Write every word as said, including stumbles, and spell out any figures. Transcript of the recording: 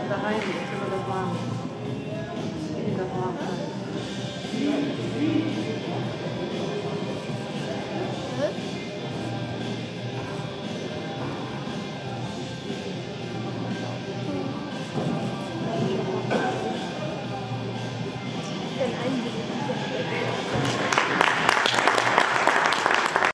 da rein, jetzt können wir das machen. Ich will das machen.